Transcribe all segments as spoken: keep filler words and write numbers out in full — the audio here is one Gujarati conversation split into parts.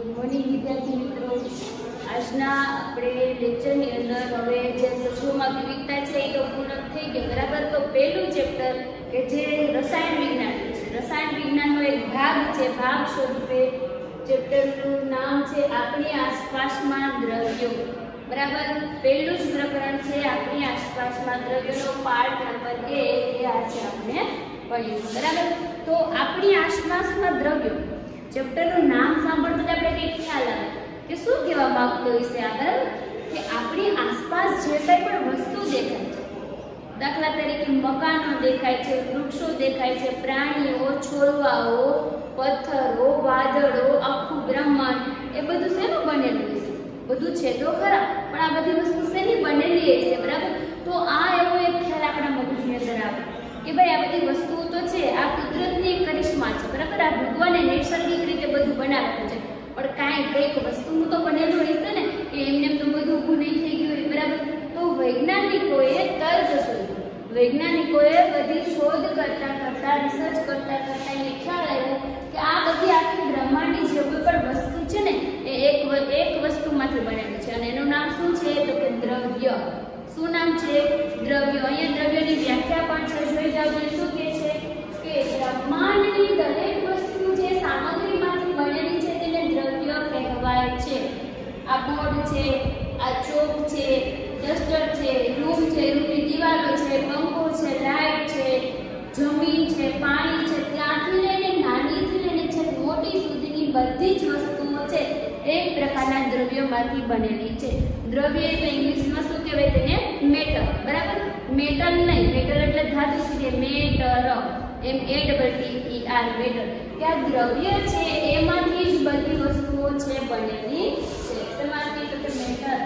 મોર્નિંગ વિદ્યાર્થી મિત્રો, આજના આપણે લેક્ચરની અંદર હવે જે સજીવોમાં વિવિધતા છે એ તો પૂર્ણ થઈ ગઈ બરાબર. તો પહેલું ચેપ્ટર કે જે રસાયણ વિજ્ઞાન છે, રસાયણ વિજ્ઞાનનો એક ભાગ છે, ભાગ સ્વરૂપે ચેપ્ટરનું નામ છે આપણી આસપાસમાં દ્રવ્યો બરાબર. પહેલું જ પ્રકરણ છે આપણી આસપાસમાં દ્રવ્યોનો પાર્ટ નંબર એ એ આજે આપણે ભણ્યું બરાબર. તો આપણી આસપાસમાં દ્રવ્યો ચેપ્ટરનું નામ સાંભળતા જ આપણે કંઈક ખ્યાલ આવે કે શું કહેવા માંગતો હશે આગળ, કે આપણી આસપાસ જે કંઈ પણ વસ્તુ દેખાય છે, દાખલા તરીકે મકાનો દેખાય છે, વૃક્ષો દેખાય છે, પ્રાણીઓ, છોડવાઓ, પથ્થરો, વાદળો, આખું બ્રહ્માંડ, એ બધું શેનું બનેલું છે? બધું છે તો ખરા, પણ આ બધી વસ્તુ શેની બનેલી છે બરાબર. તો આ એવો એક ખ્યાલ આપણા મગજની અંદર આવે કે ભાઈ આ બધી વસ્તુઓ તો છે, આ કુદરતની કરિશ્મા છે બરાબર. આ ભગવાને નૈસર્ગિક રીતે બધું બનાવેલું છે, પણ કાંઈ કંઈક વસ્તુનું તો બનેલું હશે ને, કે એમને તો બધું ઊભું નહીં થઈ ગયું હોય બરાબર. તો વૈજ્ઞાનિકોએ તર્ક શોધ્યો, વૈજ્ઞાનિકોએ બધી શોધ કરતા કરતા રિસર્ચ કરતા કરતા એને ખ્યાલ આવ્યો કે આ બધી આખી બ્રહ્માંડની જે કોઈ પણ વસ્તુ છે ને એ એક એક વસ્તુમાંથી બનેલી છે, અને એનું નામ શું છે તો કે દ્રવ્ય. શું નામ છે? દ્રવ્ય. અહીંયા દ્રવ્યની વ્યાખ્યા પણ છે, જોઈ જાવ તો શું કહે છે કે બ્રહ્માંડની દરેક વસ્તુ જે સામગ્રીમાંથી બનેલી છે તેને દ્રવ્ય કહેવાય છે. આ બોર્ડ છે, આ ચોક છે, ડસ્ટર છે, રૂમ છે, રૂમની દિવાલો છે, પંખો છે, લાઇટ છે, જમીન છે, પાણી છે, ત્યાંથી લઈને નાનીથી લઈને છે મોટી સુધીની બધી જ વસ્તુઓ છે એક પ્રકારના દ્રવ્યોમાંથી બનેલી છે. દ્રવ્ય એટલે ઇંગ્લિશમાં શું કહેવાય તેને? મેટર બરાબર. મેટલ નહીં, મેટલ એટલે ધાતુ છે, matter, M A double T E R, matter. કે આ દ્રવ્ય છે એમાંથી જ બધી વસ્તુઓ છે બનેલી છે. તમારે તો કે મેટર.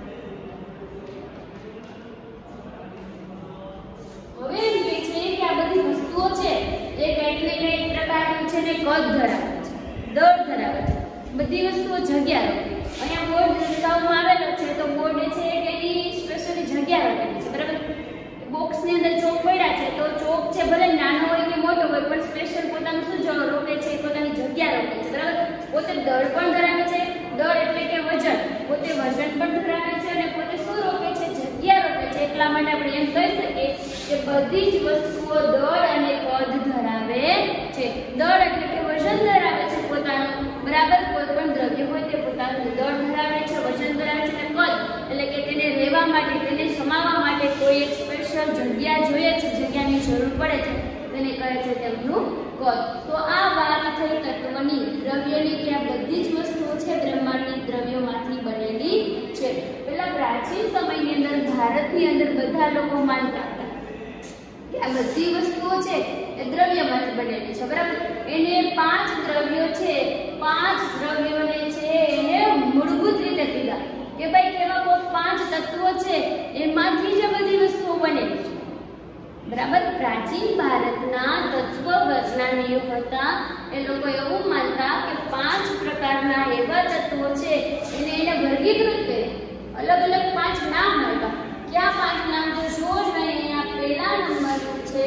હવે એમ કહે છે કે આ બધી વસ્તુઓ છે એ કંઈક ને કંઈક પ્રકારનું છે ને કદ ધરાવે છે, દળ ધરાવે છે. બધી વસ્તુઓ જગ્યા રાખે. અહીંયા બોર્ડ લગાવવામાં આવેલો છે તો બોર્ડ છે કે એની સ્પેશિયલી જગ્યા રાખેલી છે બરાબર. બોક્સની અંદર ચોક પડ્યા છે તો ચોક છે ભલે નાનો હોય કે મોટો હોય, પણ સ્પેશિયલ પોતાનું શું જો રોકે છે, પોતાની જગ્યા રોકે છે બરાબર. પોતે દળ પણ ધરાવે છે, દળ એટલે કે વજન, પોતે વજન પણ ધરાવે છે અને પોતે શું રોકે છે? જગ્યા રોકે છે. એટલા માટે આપણે એમ કહી શકીએ કે બધી જ વસ્તુઓ દળ અને કદ ધરાવે છે. દળ એટલે કે વજન ધરાવે છે પોતાનું બરાબર. કોઈ પણ દ્રવ્ય હોય તે પોતાનું દળ ધરાવે છે, વજન ધરાવે છે, અને કદ એટલે કે તેને રહેવા માટે, તેને સમાવવા માટે કોઈ એક સ્પેશિયલ જગ્યા જોઈએ છે, જગ્યાની જરૂર પડે છે, તેને કહે છે તેમનું કદ. તો આ વાત થઈ તત્વની, દ્રવ્યની, કે આ બધી જ વસ્તુઓ છે બ્રહ્માંડની દ્રવ્યોમાંથી બનેલી છે. પેલા પ્રાચીન સમયની અંદર ભારતની અંદર બધા લોકો માનતા હતા કે આ બધી વસ્તુઓ છે એ દ્રવ્યમાંથી બનેલી છે બરાબર. એને પાંચ દ્રવ્યો છે, પાંચ દ્રવ્યોને છે એને મૂળભૂત રીતે કીધા કે ભાઈ કેવા કોઈ પાંચ તત્વો છે એમાંથી જ બધી વસ્તુઓ બનેલી છે બરાબર. પ્રાચીન ભારતના તત્વ વિજ્ઞાનીઓ હતા, એ લોકો એવું માનતા કે પાંચ પ્રકારના એવા તત્વો છે એને એને વર્ગીકૃત કરી અલગ અલગ પાંચ નામ આપ્યા. ક્યાં પાંચ નામ તો જો જ અહીંયા પહેલા નંબર છે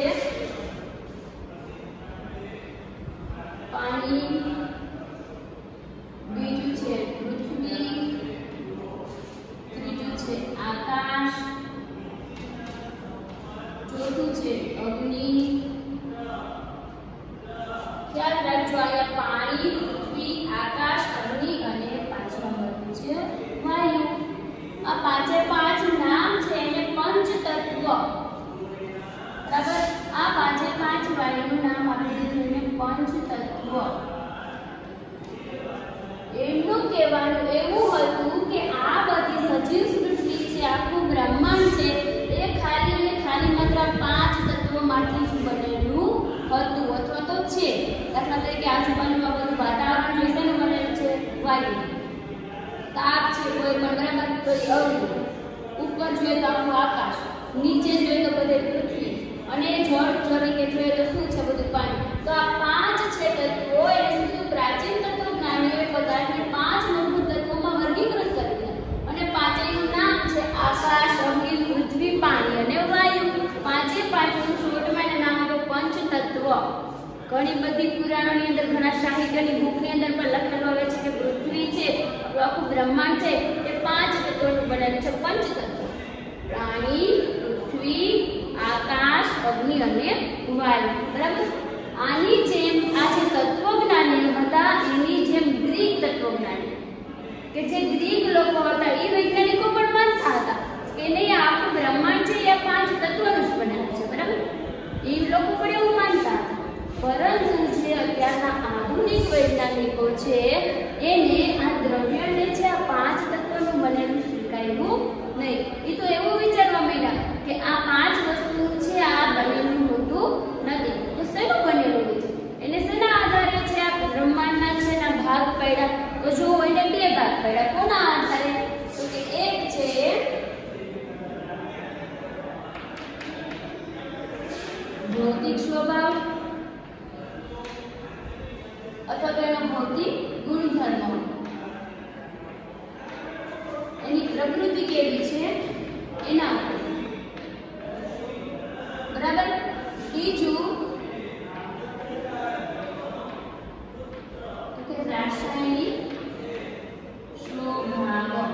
પાણી, બીજું છે પૃથ્વી, ત્રીજું છે આકાશ, ચોથું છે અગ્નિ. ખ્યાલ રાખજો અહીંયા પાણી, પૃથ્વી, આકાશ, અગ્નિ અને પાંચમા નંબર છે વાયુ. આ પાંચે પાંચ નામ છે એને પંચ તત્વ બરાબર. આ પાંચે પાંચ વાયુનું નામ આપી દીધું એને પંચ તત્વ. એમનું કહેવાનું એવું હતું કે આ બધી સજીવ સૃષ્ટિ છે, આખું બ્રહ્માંડ છે એ ખાલી અને ખાલી માત્ર પાંચ તત્વોમાંથી જ બનેલું હતું અથવા તો છે. દાખલા તરીકે આજુબાજુમાં બધું વાતાવરણ જોઈ શેનું બનેલું છે? વાયુ. તાપ છે કોઈ પણ બરાબર, કોઈ અગ્નિ. ઉપર જોઈએ તો આખું આકાશ, નીચે જોઈએ તો બધે પૃથ્વી, અને જળ તરીકે જોઈએ તો શું છે? બધું પાણી. તો આ પાંચ છે તત્વો એને સીધું પ્રાચીન તત્વજ્ઞાનીઓએ પદાર્થને પાંચ મૂળભૂત તત્વોમાં વર્ગીકૃત કરી દીધા, અને પાંચેયનું નામ છે આકાશ, અગ્નિ, પૃથ્વી, પાણી અને વાયુ. પાંચે પાંચનું શોર્ટમાં એનું નામ આપ્યું પંચ તત્વ ઘણી બધી પુરાણોની અંદર ઘણા સાહિત્યની બુકની અંદર પણ લખેલું આવે છે કે પૃથ્વી છે તો આખું બ્રહ્માંડ છે એ પાંચ તત્વોનું બનેલું છે, પંચતત્વ. પ્રાણી, પૃથ્વી, આકાશ, અગ્નિ અને વાયુ. બરાબર. આની જેમ આ જે તત્વજ્ઞાનીઓ હતા એની જેમ ગ્રીક તત્વજ્ઞાની કે જે ગ્રીક લોકો હતા એ વૈજ્ઞાનિકો પણ માનતા હતા કે નહીં આખું બ્રહ્માંડ છે એ પાંચ તત્વોનું જ બનેલું છે. બરાબર. એ લોકો પણ એવું માનતા હતા. પરંતુ જે અત્યારના આધુનિક વૈજ્ઞાનિકો છે એને આ દ્રવ્યને છે આ પાંચ તત્વોનું બનેલું સ્વીકાર્યું નહીં. એ તો એવું વિચારવા માંડ્યા કે આ પાંચ વસ્તુ છે આ બનેલું હોતું નથી. તો શેનું બનેલું છે? એને શેના આધારે છે આ બ્રહ્માંડના છે એના ભાગ પડ્યા? તો જો એને બે ભાગ પડ્યા. કોના આધારે? તો કે એક છે ભૌતિક સ્વભાવ અથવા તો એનો ભૌતિક ગુણધર્મ, એની પ્રકૃતિ કેવી છે એના ઉપર. બરાબર. બીજું તો કે રાસાયણિક સ્વભાવ,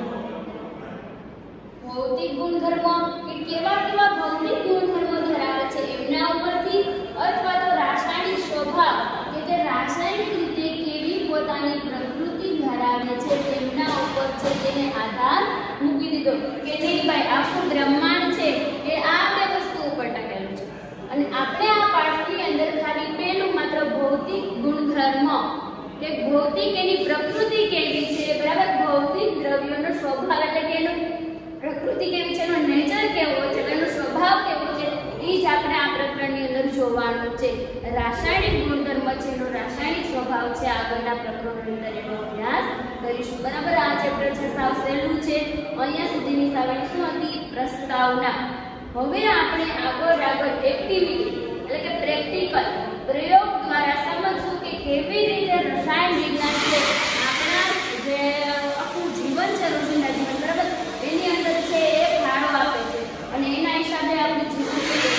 ભૌતિક ગુણધર્મો કે કેવા કેવા ભૌતિક ગુણધર્મો ધરાવે છે એમના ઉપરથી, અથવા તો રાસાયણિક સ્વભાવ કે તે રાસાયણિક રીતે કેવી પોતાની પ્રકૃતિ ધરાવે છે તેમના ઉપર છે તેને આધાર મૂકી દીધો કે નહીં ભાઈ આખું બ્રહ્માંડ છે એ આ બે વસ્તુ ઉપર ટકેલું છે. અને આપણે આ પાઠની અંદર ખાલી પેલું માત્ર ભૌતિક ગુણધર્મ કે ભૌતિક એની પ્રકૃતિ કેવી છે, બરાબર, ભૌતિક દ્રવ્યોનો સ્વભાવ એટલે કે એનો પ્રકૃતિ કેવી છે, એનો નેચર કેવો છે, એનો સ્વભાવ કેવો છે એ જ આપણે આ પ્રકરણની અંદર જોવાનું છે. રાસાયણિક ગુણધર્મ છે, એનો રાસાયણિક સ્વભાવ છે, આગળના પ્રકરણની અંદર એનો અભ્યાસ કરીશું. બરાબર. આ ચેપ્ટર છે સાવ સહેલું છે. અહીંયા સુધીની સાવણી શું હતી? પ્રસ્તાવના. હવે આપણે આગળ આગળ એક્ટિવિટી એટલે કે પ્રેક્ટિકલ પ્રયોગ દ્વારા સમજશું કે કેવી રીતે રસાયણ વિજ્ઞાન છે આપણા જે આખું જીવન છે રોજિંદા જીવન, બરાબર, એની અંદર છે એ ફાળો આપે છે અને એના હિસાબે આપણે જીવન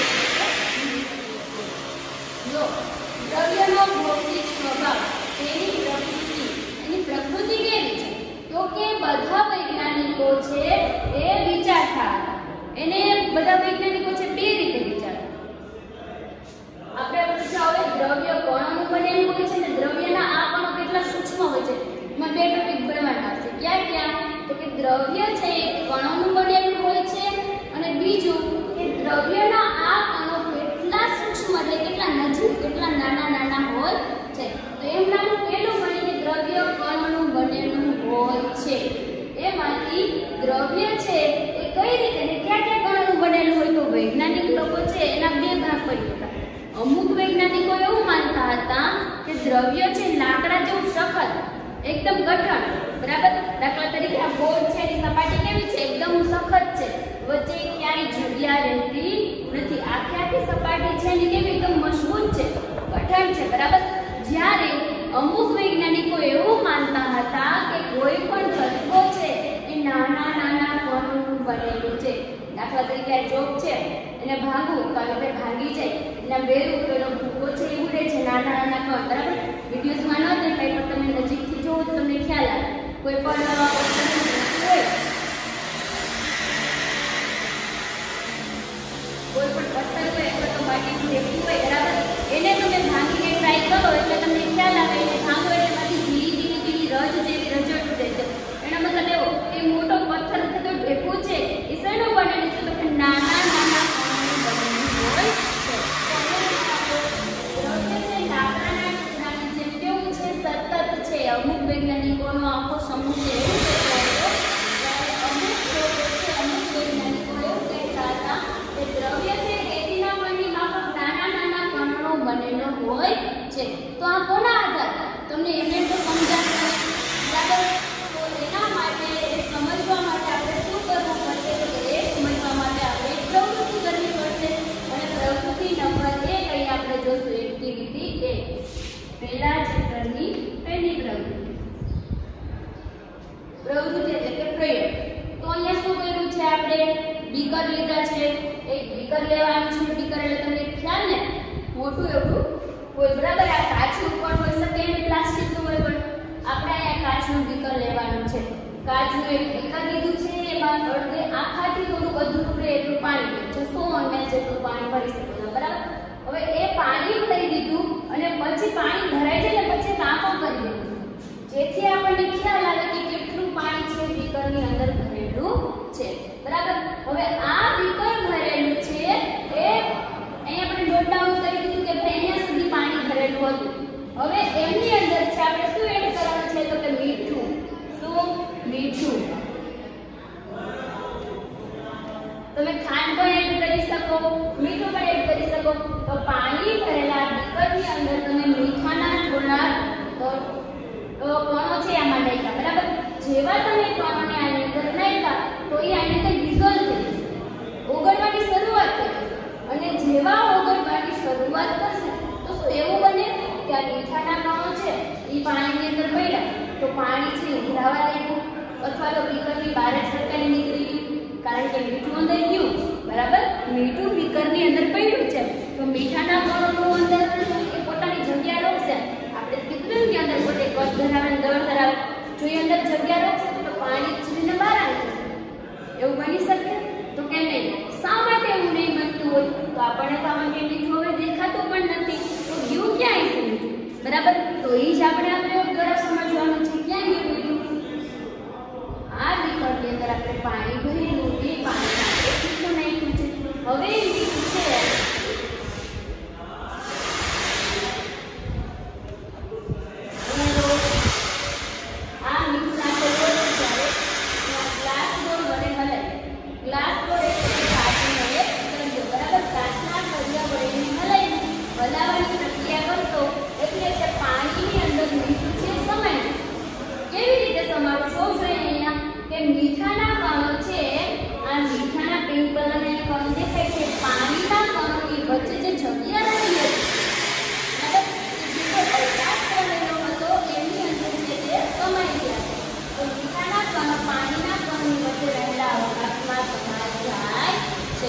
જો દ્રવ્યનો ભૌતિક સ્વભાવ, તેની પ્રકૃતિ, એની પ્રકૃતિ કેવી છે? તો કે બધા વૈજ્ઞાનિકો છે એ વિચારતા હતા. એને બધા વૈજ્ઞાનિકો છે બે રીતે વિચારતા. આપણે પૂછ્યા હવે દ્રવ્ય કણોનું બનેલું હોય છે ને દ્રવ્યના આ કણો કેટલા સૂક્ષ્મ હોય છે એમાં બે ટોપિક ભણવાના આવશે. ક્યાં ક્યાં? તો કે દ્રવ્ય છે એ કણોનું બનેલું હોય છે અને બીજું કે દ્રવ્યના આ કણો કેટલા સૂક્ષ્મ એટલે કેટલા નજીક કેટલા નાના નાના હોય છે. તો એમનાનું પહેલું ભણીએ કે દ્રવ્ય કણોનું બનેલું હોય છે. એમાંથી દ્રવ્ય છે એ કઈ રીતે ને ક્યાં ક્યાં કણોનું બનેલું હોય? તો વૈજ્ઞાનિક લોકો છે એના બે ભાગ પડી હતા. અમુક વૈજ્ઞાનિકો એવું માનતા હતા કે દ્રવ્ય છે લાકડા જેવું સખત, એકદમ કઠણ, બરાબર. દાખલા તરીકે આ બોર્ડ છે એની સપાટી કેવી છે? એકદમ સખત છે, વચ્ચે ક્યાંય જગ્યા રહેતી નથી. આખી આખી સપાટી છે એની કેવી? એકદમ મજબૂત છે, કઠણ છે, બરાબર. જ્યારે અમુક વૈજ્ઞાનિકો એવું માનતા હતા કે કોઈ પણ તત્વો છે એ નાના નાના કણોનું બનેલું છે. દાખલા તરીકે આ ચોક છે એને ભાગવું તો આપણે ભાગી જાય, એના વેરું તો એનો ભૂકો છે એ ઉડે છે, નાના નાના કણ, બરાબર. વિડીયોઝમાં ન દેખાય પણ તમે નજીકથી જોવો તો તમને ખ્યાલ આવે. કોઈ પણ હોય કોઈ પણ પથ્થર હોય અથવા તો માટીનું રેતું હોય, બરાબર, એને તમે ભાંગીને ટ્રાય કરો એટલે તમને ખ્યાલ આવે. એને ભાંગો એટલે એમાંથી ધીરી ધીરી ધીરી રજ જેવી રજડ ઉડે છે. એનો મતલબ એવો કે મોટો પથ્થર થતો ઢેકું છે એ શેનું બનેલું છે? તો કે નાના નાના કણોનું બનેલું હોય છે. દ્રવ્ય છે લાકડાના ટુકડાની જેમ કેવું છે? સતત છે. અમુક વૈજ્ઞાનિકોનો આખો સમૂહ છે એવું કહેતો ત્યારે અમુક લોકો છે અમુક વૈજ્ઞાનિકો એવું કહેતા હતા કે દ્રવ્ય છે રેતીના કણની માફક નાના નાના કણોનો બનેલો હોય છે. તો આ કોના આધારે? તમને એને તો સમજાશે, બરાબર. તો એના માટે સમજવા માટે આપણે શું કરવું પડશે? તો એ સમજવા માટે આપણે પ્રવૃત્તિ કરવી પડશે. અને પ્રવૃત્તિ નંબર એક અહીં આપણે જોશું એક્ટિવિટી એક, પહેલા ચેપ્ટરની પહેલી પ્રવૃત્તિ. પ્રવૃત્તિ એટલે કે પ્રયોગ. તો અહીંયા શું કર્યું છે? આપણે બીકર લીધા છે. એક બીકર લેવાનું છે. બીકર એટલે તમને ખ્યાલ ને મોટું એવું હોય, બરાબર. કાચનું બીકર લેવાનું છે. કાચનું એક બીકર લીધું છે, એમાં અડધે આખાથી થોડુંક અધૂરું રહે એટલું પાણી છસો એમએલ જેટલું પાણી ભરી શકો છો, બરાબર. હવે એ પાણી ભરી દીધું અને પછી પાણી ભરાઈ જાય ને પછી કાપો કરી દેવું, જેથી આપણને ખ્યાલ આવે કે કેટલું પાણી છે બીકરની અંદર ભરેલું છે, બરાબર. હવે આ બીકર ભરેલું છે એ અહીં આપણે નોટ ડાઉન કરી દીધું કે ભાઈ અહીંયા સુધી પાણી ભરેલું હતું. હવે એની અંદર છે આપણે શું એડ કરવાનું છે તો કે મીઠું. શું? મીઠું. તમે ખાંડ પણ એડ કરી શકો, મીઠું પણ એડ કરી શકો. તો પાણી ભરેલા બીકરની અંદર તમે મીઠાના થોડા કણો છે આમાં નાખ્યા, બરાબર. જેવા તમે કણોને આની અંદર નાખ્યા તો એ આની અંદર ડિઝોલ્વ થઈ જશે, ઓગળવાની શરૂઆત કરશે. અને જેવા ઓગળવાની શરૂઆત કરશે તો શું એવું બને કે આ મીઠાના કણો છે એ પાણીની અંદર પડ્યા તો પાણી છે ઉઘરાવા લાગ્યું અથવા તો બીકરની બહાર છટકાઈ નીકળી ગયું, કારણ કે મીઠું અંદર ગયું, બરાબર. મીઠું બીકરની અંદર પડ્યું છે તો મીઠાના કણોનું અંદર એ પોતાની જગ્યા રોકશે. આપણે કીધું કે અંદર પોતે કદ ધરાવે દળ ધરાવે, જો એ અંદર જગ્યા રોકશે તો પાણી ઉછળીને બહાર આવી જશે. એવું બની શકે તો કે નહીં. શા માટે એવું નહીં બનતું હોય તો આપણને તો આમાં કે મીઠું હવે દેખાતું પણ નથી, તો ગયું ક્યાં છે મીઠું, બરાબર. તો એ જ આપણે આ પ્રયોગ દ્વારા સમજવાનું છે ક્યાં ગયું મીઠું. આ બીકરની અંદર આપણે પાણી ભરેલું, એ પાણી આપણે મીઠું નાખ્યું છે. હવે મીઠું છે આ મીઠું નાખેલું ત્યારે ગ્લાસ બોલ વડે હલાય. ગ્લાસ બોલ એટલે કાચનો એક સળિયો, બરાબર. કાચના સળિયા વડે હલાય હલાવવાની પ્રક્રિયા કરતો એટલે કે પાણીની અંદર મીઠું છે સમાય. કેવી રીતે સમાવું છો જોઈએ અહીંયા કે મીઠાના કણો છે, આ મીઠાના પિંક કલરના કણો દેખાય છે, પાણીના કણોની વચ્ચે જે જગ્યા રહેલી હતી, બરાબર, જે અવકાશ રહેલો હતો એની અંદર છે તે સમાઈ ગયા છે. તો મીઠાના કણો પાણીના કણોની વચ્ચે રહેલા અવકાશમાં સમાઈ જાય છે.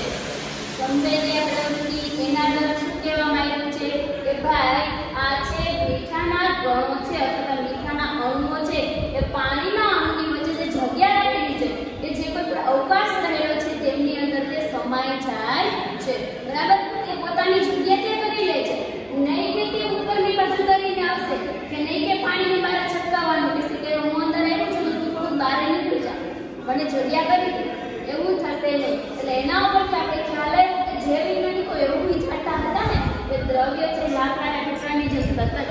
સમજાય પ્રવૃત્તિ એના દ્વારા શું કહેવામાં આવ્યું છે કે ભાઈ આ છે મીઠાના કણો છે અથવા મીઠાના અણુઓ છે એ પાણીના અણુની વચ્ચે જે જગ્યા રહેલી છે એ જે કોઈ પણ અવકાશ રહેલો છે તેમની અંદર તે સમાઈ જાય છે, બરાબર. તે પોતાની જગ્યા તે કરી લે છે, નહીં કે તે ઉપરની બાજુ કરીને આવશે કે નહીં કે પાણીને બહાર છટકાવવાનું કે કે હું અંદર આવ્યો છું તો તું થોડું બહાર નીકળી જા, મને જગ્યા કરી દે, એવું થશે નહીં. એટલે એના ઉપરથી આપણે ખ્યાલ આવ્યો કે જે વૈજ્ઞાનિકો એવું વિચારતા હતા ને કે દ્રવ્ય છે લાકડાના ટુકડાની જેમ સતત છે,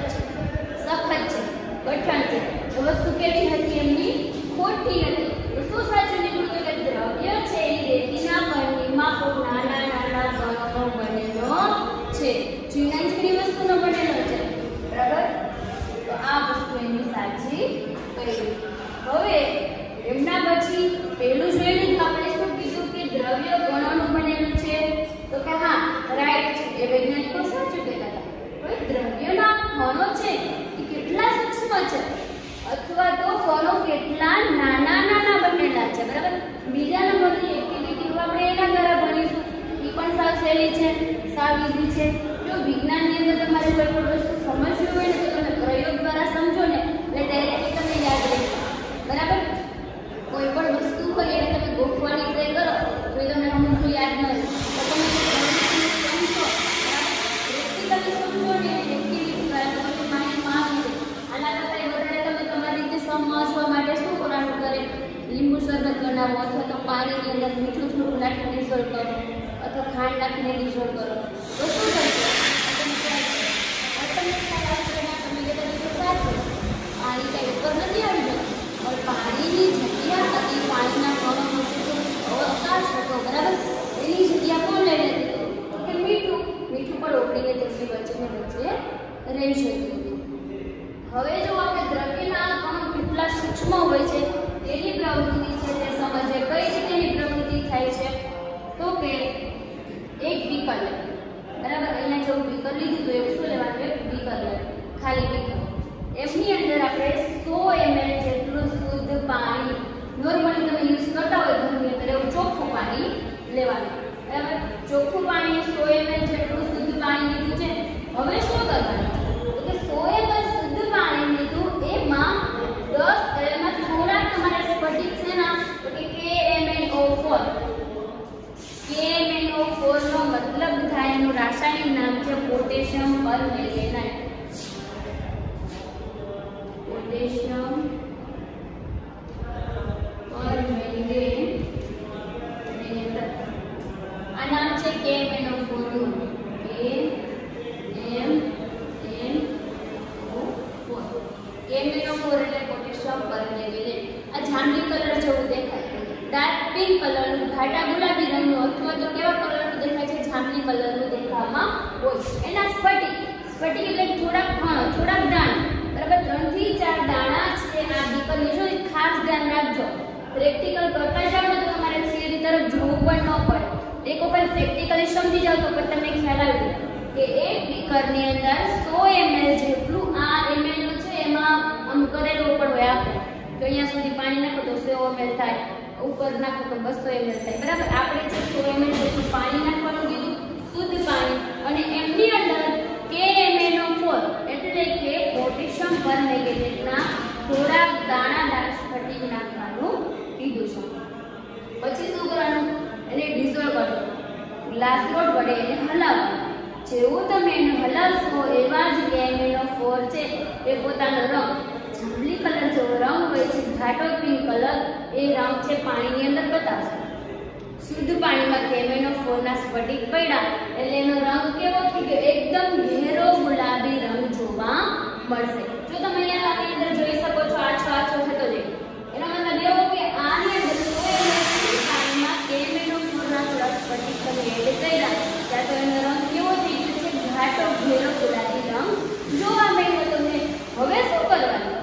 સખત છે, ગઠન છે, એ વસ્તુ કેવી હતી એમની ખોટી હતી. તો શું સાચું નીકળ્યું કે દ્રવ્ય છે એ રેતીના કણમાં ખૂબ નાના નાના કણોનો બનેલો છે, ઝીણા ઝીણી વસ્તુનો બનેલો છે, બરાબર. તો આ વસ્તુ એની સાચી કહી. હવે એમના પછી પેલું જોઈ લીધું આપણે શું કીધું કે દ્રવ્ય કણોનું બનેલું છે તો કે હા રાઈટ છે, એ વૈજ્ઞાનિકો સાચું કહેતા હતા. હવે દ્રવ્યના કણો છે એ કેટલા સૂક્ષ્મ છે અથવા તો કણો કેટલા નાના નાના બનેલા છે, બરાબર. બીજા નંબરની એક્ટિવિટી આપણે એના દ્વારા ભણીશું, એ પણ સાવ સહેલી છે, સાવ ઈઝી છે. જો વિજ્ઞાનની અંદર તમારે કોઈ પણ વસ્તુ સમજવી હોય ને તો તમે પ્રયોગ દ્વારા સમજો ને એટલે ડાયરેક્ટ તમે યાદ રહેશે, બરાબર. કોઈ પણ વસ્તુ હોય એને તમે ગોઠવાની ટ્રાય કરો તો એ તમને અમુક યાદ ન રહે, તો તમે સમજો, પ્રેક્ટિકલી સમજો ને એક્ટિવિટી દ્વારા તમને માઇન્ડમાં આવી જાય. આના કરતાં વધારે તમે તમારી રીતે સમજવા માટે શું કરવાનું કરે, લીંબુ શરબત બનાવો અથવા તો પાણીની અંદર મીઠું થોડું નાખીને ડિઝોલ્વ કરો અથવા ખાંડ નાખીને ડિઝોલ્વ કરો તો શું થશે, તમે ખ્યાલ આવશે એના તમે કહેતા તો સાચું પાણી કંઈ ઉપર નથી આવી જતું, પણ પાણીની જગ્યા હતી, પાણીના કણોનો અવકાશ હતો, બરાબર. એની જગ્યા કોણ લઈ લેતી તો કે મીઠું મીઠું પણ ઓગળીને તેમની વચ્ચે ને વચ્ચે રહી શકતું. હવે જો આપણે દ્રવ્યના કણો કેટલા સૂક્ષ્મ હોય છે એની પ્રવૃત્તિ છે તે સમજે. કઈ રીતેની પ્રવૃત્તિ થાય છે તો કે એક બીકર લે, બરાબર. અહીંયા જેવું બીકર લીધું તો એવું શું લેવાનું, એક બીકર લે, ખાલી બીકર. એમની અંદર આપણે સો એમએલ જેટલું શુદ્ધ પાણી, નોર્મલી તમે યુઝ કરતા હોય ઘરની અંદર એવું ચોખ્ખું પાણી લેવાનું, બરાબર. ચોખ્ખું પાણી સો એમએલ જેટલું શુદ્ધ પાણી લીધું છે. હવે શું કરવાનું તો કે સો એમએલ શુદ્ધ પાણી લીધું, એમાં દસ પોટેશિયમ પરમેંગેનાઇટ. Potassium permanganate. આ નામ છે કેએમએનઓ4 નું. કે એમ એન ઓ ફોર. કેએમએનઓ4 એટલે પોટેશિયમ પરમેંગેનેટ. આ જાંબલી કલર જેવું દેખાય, ડાર્ક પિંક કલરનું, ઘાટા ગુલાબી રંગનું અથવા તો કેવા કલરનું દેખાય છે? જાંબલી કલરનું દેખાવામાં હોય. એના સ્ફટિક, સ્ફટિક એટલે થોડાક હા થોડાક દાણા, બરાબર ત્રણ થી ચાર દાણા છે આ બીકરની. જો ખાસ ધ્યાન રાખજો, પ્રેક્ટિકલ કરતા જાવ ને તો તમારે થિયરી તરફ જોવું પણ ન પડે. એક વખત પ્રેક્ટિકલી સમજી જાવ તો પણ તમને ખ્યાલ આવી કે એક બીકરની અંદર સો એમએલ જેટલું આ એમએલ નું છે એમાં આમ કરેલું પણ હોય આપણે તો અહીંયા સુધી પાણી નાખો તો સો એમએલ થાય, ઉપર નાખો તો બસો એમએલ થાય, બરાબર. આપણે જે સો એમએલ જેટલું પાણી નાખવાનું કીધું, શુદ્ધ પાણી, અને એમની અંદર કેએમએનઓ4 એટલે કે પોટેશિયમ પરમેંગેનેટના થોડાક દાણાદાર સ્ફટિક નાખવાનું કીધું છે. પછી શું કરવાનું? એને ડિસોલ્વ કરવાનું, ગ્લાસ રોડ વડે એને હલાવવાનું. જેવું તમે એને હલાવશો એવા જ કેએમએનઓ4 છે એ પોતાનો રંગ જાંબલી કલર જેવો રંગ હોય છે, ઘાટો પિંક કલર, એ રંગ છે પાણીની અંદર બતાવશે. શુદ્ધ પાણીમાં કેએમએનઓ4 ના સ્ફટિક પડ્યા એટલે એનો રંગ કેવો થઈ ગયો? એકદમ ઘેરો ગુલાબી રંગ જોવા મળશે. જો તમે અહીંયા આની અંદર જોઈ શકો છો આછો આછો થતો જાય, એનો મતલબ એવો કે આની અંદર પાણીમાં કેએમએનઓ4 ના થોડા સ્ફટિક તમે એડ કર્યા ત્યાં તો એનો રંગ કેવો થઈ ગયો છે? ઘાટો ઘેરો ગુલાબી રંગ જોવા મળ્યો તમને. હવે શું કરવાનું?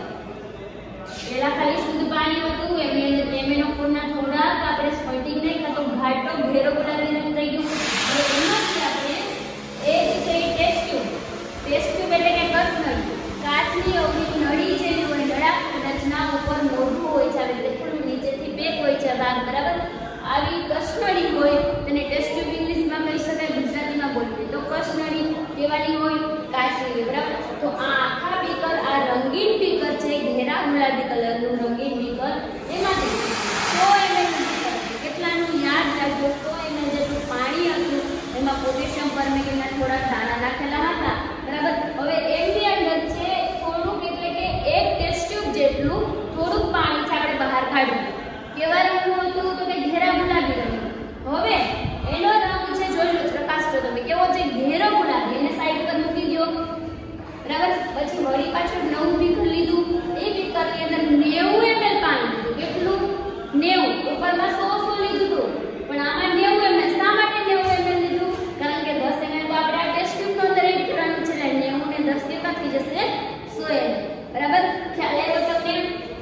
પેલા ખાલી શુદ્ધ પાણી હતું, એની અંદર કેએમએનઓ4 ના થોડાક આપણે સ્ફટિક નાખ્યા તો ઘાટો ઘેરો ગુલાબી રંગ થઈ ગયો. હવે એમાંથી આપણે એક છે ટેસ્ટ ટ્યુબ. ટેસ્ટ ટ્યુબ એટલે કે કસનળી, કાચની અવળી નળી જેવી હોય, નળાકાર રચના, ઉપર મોઢું હોય છે, એટલે થોડું નીચેથી પેક હોય છે ભાગ, બરાબર. આવી કસનળી હોય તેને ટેસ્ટ ટ્યુબ ઇંગ્લિશમાં કહી શકાય, ગુજરાતીમાં બોલીએ તો કસનળી કેવાની હોય? કાચની હોય, બરાબર. તો આ આખા બીકર, આ રંગીન બીકર છે, ઘેરા ગુલાબી કલરનું રંગીન બીકર, એમાંથી સો એમએલ બીકર કેટલાનું યાદ રાખજો? સો એમએલ જેટલું પાણી હતું, એમાં પોટેશિયમ પરમેંગેનેટના થોડા દાણા નાખેલા હતા, બરાબર. હવે એની અંદર છે થોડુંક એટલે કે એક ટેસ્ટ ટ્યુબ જેટલું થોડુંક પાણી છે આપણે બહાર કાઢ્યું. કેવા રંગનું હતું? તો કે ઘેરા ગુલાબી રંગનું. હવે એનો રંગ છે જોઈ લો, પ્રકાશ તો તમે કેવો છે? ઘેરો ગુલાબી. એને સાઈડ પર મૂકી દો, બરાબર. પછી વળી પાછું નવું બીકર લીધું, એ બીકરની અંદર નેવું એમએલ પાણી લીધું. કેટલું? નેવું. ઉપરમાં સો સો લીધું હતું, પણ આમાં નેવું એમએલ. શા માટે નેવું એમએલ લીધું? કારણ કે દસ એમએલ તો આપણે આ ટેસ્ટ ટ્યુબનો અંદર એડ કરવાનું છે, એટલે નેવું ને દસ કેટલા થઈ જશે? સો એમએલ, બરાબર. ખ્યાલ આવ્યો તમને?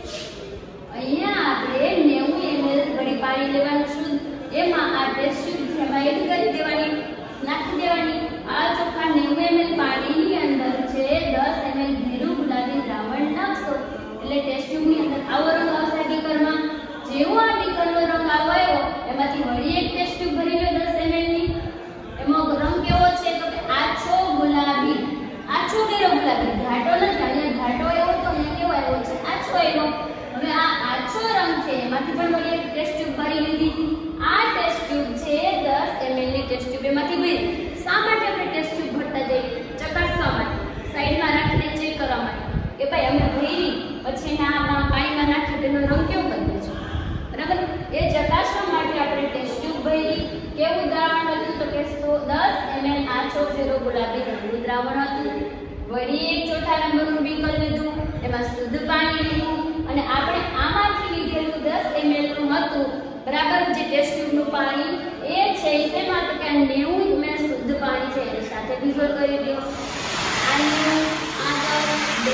અહીંયા આપણે નેવું એમએલ વળી પાણી લેવાનું શુદ્ધ, એમાં આ ટેસ્ટ ટ્યુબ છે એમાં એડ કરી દેવાની, નાખી દેવાની. આ ચોખ્ખા નેવું એમએલ પાણીની અંદર છે દસ એમએલ ઘેરું ગુલાબી દ્રાવણ નાખશો એટલે ટેસ્ટ ટ્યુબની અંદર આવો રંગ આવશે બીકરમાં. જેવો આ બીકરનો રંગ આવ્યો એમાંથી વળી એક ટેસ્ટ ટ્યુબ ભરી લો દસ એમએલ ની. એમાં રંગ કેવો છે? તો કે આછો ગુલાબી, આછો ઘેરો ગુલાબી, ઘાટો નથી. અહીંયા ઘાટો એવો તો અહીંયા કેવો આવ્યો છે? આછો આવ્યો. હવે આ આછો રંગ છે એમાંથી પણ વળી એક ટેસ્ટ ટ્યુબ ભરી લીધી. આ ટેસ્ટ ટ્યુબ છે દસ એમએલ ની ટેસ્ટ ટ્યુબ એમાંથી ભરી. શા માટે આપણે ટેસ્ટ ટ્યુબ ભરતા જઈએ? ચકાસવા માટે, સાઈડમાં રાખીને ચેક કરવા માટે કે ભાઈ અમે ભરી પછી એના આમાં પાણીમાં નાખી તેનો રંગ કેવો બદલે છે, બરાબર. એ ચકાસવા માટે આપણે ટેસ્ટ ટ્યુબ ભરી. કેવું દ્રાવણ હતું? તો કે દસ એમએલ આછો ઘેરો ગુલાબી રંગનું દ્રાવણ હતું. વળી એક ચોથા નંબરનું બીકર લીધું, એમાં શુદ્ધ પાણી લીધું, અને આપણે આમાંથી લીધેલું દસ એમએલ નું હતું, બરાબર. જે ટેસ્ટ ટ્યુબનું પાણી એ છે તેમાં તો કે નેવું એમએલ શુદ્ધ પાણી છે એની સાથે ડિઝોલ્વ કરી દો. આ નેવું આ દસ બે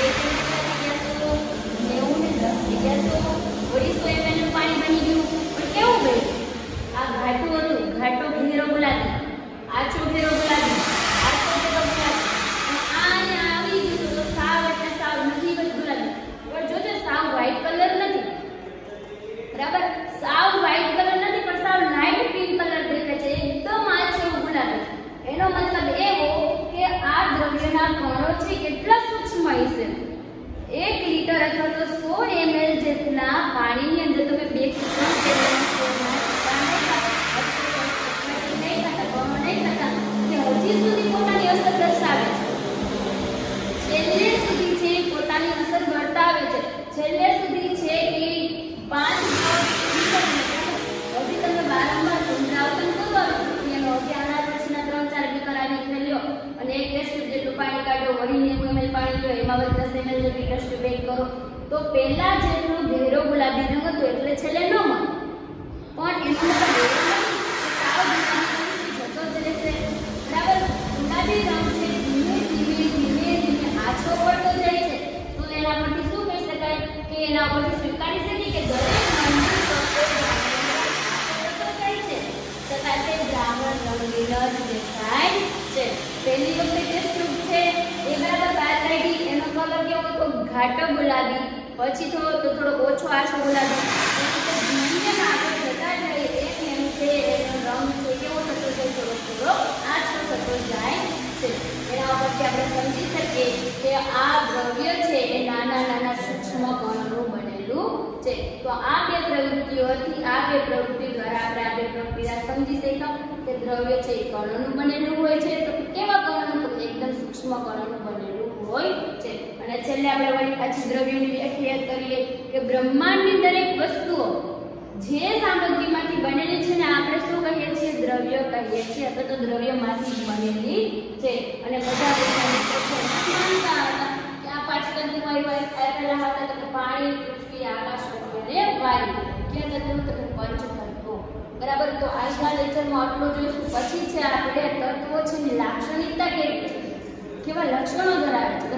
નેવું ને દસ ગયા વળી સો એમએલ નું પાણી બની ગયું. પણ કેવું બન્યું? આ ઘાટું હતું, ઘાટો ઘેરો ગુલાબી, આછો ઘેરો ગુલાબી, આછો ઘેરો ગુલાબી. આ ને આવી ગયું તો સાવ એટલે સાવ નથી બસ ગુલાબી. પણ જોજો સાવ વ્હાઈટ કલર નથી, બરાબર. સાવ વ્હાઈટ કલર નથી પણ સાવ લાઈટ પિંક કલર દેખાય છે, એકદમ આછો ગુલાબી. એનો મતલબ એવો કે આ દ્રવ્યના કણો છે કેટલા સૂક્ષ્મ હશે. એક લીટર અથવા તો સો એમએલ જેટલા પાણીની અંદર તમે બે થી ત્રણ હજી સુધી પોતાની અસર દર્શાવે છે. વળી નેવું એમએલ પાણી લો, એમાં વળી દસ એમએલ જેટલી કસ્ટર્ડ બેક કરો, તો પહેલા જેટલો ઘેરો ગુલાબી રંગ હતો એટલે છેલ્લે ન મળે. પણ એનો મતલબ એવો નથી કે સાવ જતો જ રહેશે. બરાબર, ગુલાબી રંગ છે ધીમે ધીમે ધીમે ધીમે આછો પડતો જાય છે. તો એના પરથી શું કહી શકાય કે એના પરથી સ્વીકારી શકીએ કે દરેક રંગની પડતો જાય છે છતાં તે બ્રાહ્મણ રંગીન જ દેખાય છે. પહેલી વખતે ટેસ્ટ ટ્યુબ છે એ બરાબર બહાર કાઢી, એનો કલર કેવો હતો? ઘાટો ગુલાબી. પછી થોડો તો થોડો ઓછો આછો ગુલાબી. ધીમે ધીમે આગળ જતા જાય એમ એમ છે એનો રંગ છે કેવો થતો જાય? થોડો થોડો આછો થતો જાય છે. એના ઉપરથી આપણે સમજી શકીએ કે આ દ્રવ્ય છે એ નાના નાના સૂક્ષ્મ કણોનું બનેલું છે. તો આ બે પ્રવૃત્તિઓથી આ બે પ્રવૃત્તિ દ્વારા આપણે આ બે પ્રક્રિયા સમજી શક્યા કે દ્રવ્ય છે એ કણોનું બનેલું હોય છે. તો કેવા કણોનું? તો એકદમ સૂક્ષ્મ કણોનું બનેલું હોય છે. અને છેલ્લે આપણે વળી પાછી દ્રવ્યની વ્યાખ્યા કરીએ કે બ્રહ્માંડની દરેક વસ્તુઓ જે સામગ્રીમાંથી બનેલી છે ને આપણે શું કહીએ છીએ? દ્રવ્ય કહીએ છીએ, અથવા તો દ્રવ્યમાંથી જ બનેલી છે. અને બધા વૈજ્ઞાનિકો માનતા હતા કે આ પાંચ તત્વોમાં એવા આપેલા હતા તો પાણી, પૃથ્વી, આકાશ અને વાયુ. ક્યાં તત્વો? તો પંચતત્વો. બરાબર, તો આજના લેક્ચરમાં આટલું જોઈશું. પછી છે આપણે તત્વો છે ને લાક્ષણિકતા કેવી છે, કેવા લક્ષણો ધરાવે છે.